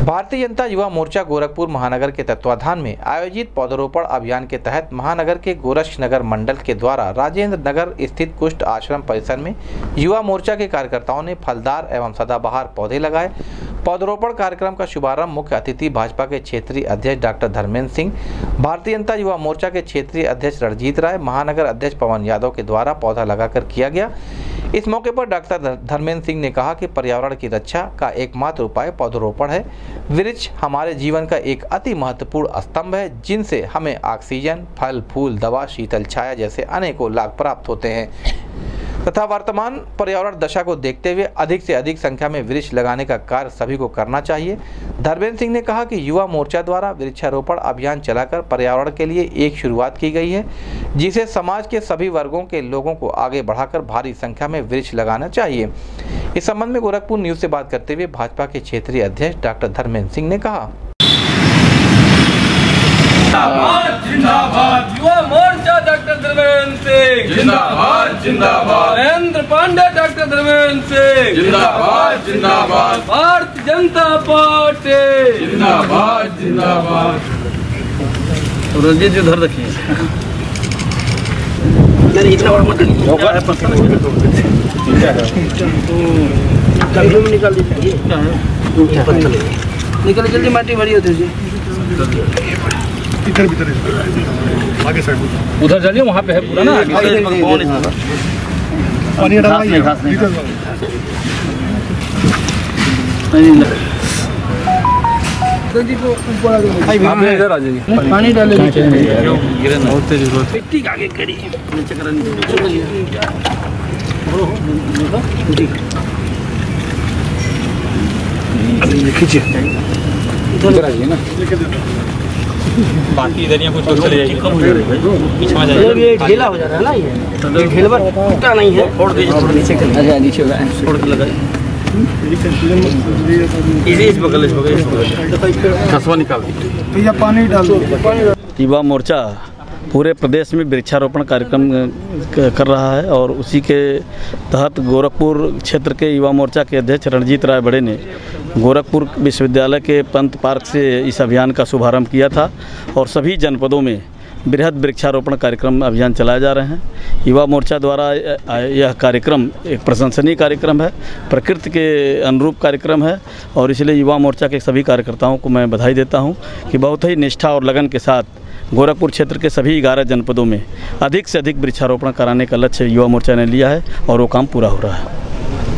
भारतीय जनता युवा मोर्चा गोरखपुर महानगर के तत्वाधान में आयोजित पौधरोपण अभियान के तहत महानगर के गोरक्षनगर मंडल के द्वारा राजेंद्र नगर स्थित कुष्ठ आश्रम परिसर में युवा मोर्चा के कार्यकर्ताओं ने फलदार एवं सदाबहार पौधे लगाए। पौधरोपण कार्यक्रम का शुभारंभ मुख्य अतिथि भाजपा के क्षेत्रीय अध्यक्ष डॉक्टर धर्मेंद्र सिंह, भारतीय जनता युवा मोर्चा के क्षेत्रीय अध्यक्ष रणजीत राय, महानगर अध्यक्ष पवन यादव के द्वारा पौधा लगाकर किया गया। इस मौके पर डॉक्टर धर्मेंद्र सिंह ने कहा कि पर्यावरण की रक्षा का एकमात्र उपाय पौधरोपण है। वृक्ष हमारे जीवन का एक अति महत्वपूर्ण स्तंभ है, जिनसे हमें ऑक्सीजन, फल, फूल, दवा, शीतल छाया जैसे अनेकों लाभ प्राप्त होते हैं तथा वर्तमान पर्यावरण दशा को देखते हुए अधिक से अधिक संख्या में वृक्ष लगाने का कार्य सभी को करना चाहिए। धर्मेंद्र सिंह ने कहा कि युवा मोर्चा द्वारा वृक्षारोपण अभियान चलाकर पर्यावरण के लिए एक शुरुआत की गई है, जिसे समाज के सभी वर्गों के लोगों को आगे बढ़ाकर भारी संख्या में वृक्ष लगाना चाहिए। इस संबंध में गोरखपुर न्यूज से बात करते हुए भाजपा के क्षेत्रीय अध्यक्ष डॉक्टर धर्मेंद्र सिंह ने कहा, जिंदाबाद युवा मोर्चा डॉक्टर धर्मेंद्र सिंह, जिंदाबाद जिंदाबाद नरेंद्र पांडे डॉक्टर धर्मेंद्र सिंह, जिंदाबाद जिंदाबाद भारतीय जनता पार्टी जिंदाबाद जिंदाबाद। रंजीत जी उधर रखिए। इतना बड़ा मत निकाल दीजिए, निकल जल्दी, माटी भरी होती है। आगे साइड उधर जाइए, वहाँ पे है पूरा ना पानी इधर आ जाइए, पानी डाले मिट्टी का आगे करी खींचिए, इधर आइए ना, बाकी इधर कुछ चले जाइए, पीछे में जाइए। ये ढीला हो जा रहा है ना, ये ढीला पर टूटा नहीं है, छोड़ दीजिए, थोड़ा नीचे कर, अच्छा नीचे होगा, छोड़ के लगाइए, इस बगल कसवा निकाल दीजिए भैया, पानी डाल दो। युवा मोर्चा पूरे प्रदेश में वृक्षारोपण कार्यक्रम कर रहा है और उसी के तहत गोरखपुर क्षेत्र के युवा मोर्चा के अध्यक्ष रणजीत राय बड़े ने गोरखपुर विश्वविद्यालय के पंत पार्क से इस अभियान का शुभारंभ किया था और सभी जनपदों में बृहद वृक्षारोपण कार्यक्रम अभियान चलाए जा रहे हैं। युवा मोर्चा द्वारा यह कार्यक्रम एक प्रशंसनीय कार्यक्रम है, प्रकृति के अनुरूप कार्यक्रम है और इसलिए युवा मोर्चा के सभी कार्यकर्ताओं को मैं बधाई देता हूं कि बहुत ही निष्ठा और लगन के साथ गोरखपुर क्षेत्र के सभी 11 जनपदों में अधिक से अधिक वृक्षारोपण कराने का लक्ष्य युवा मोर्चा ने लिया है और वो काम पूरा हो रहा है।